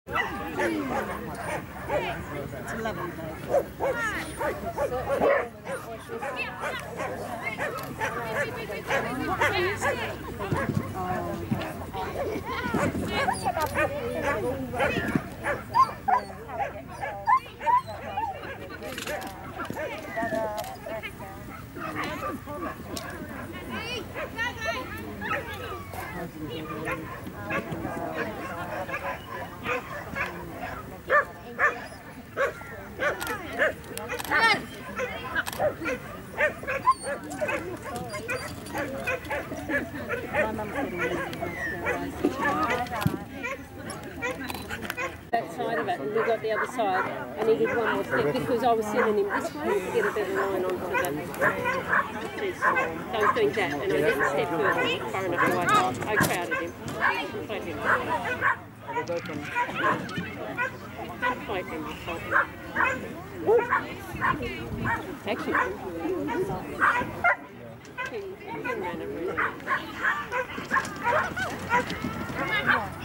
It's a lovely day. That side of it, and we got the other side, and he did one more step because I was sending him this way to get a better line onto the piece. So I was doing that, and I didn't step further far enough away. I crowded him. Played him. Don't fight him. Actually, he ran it really.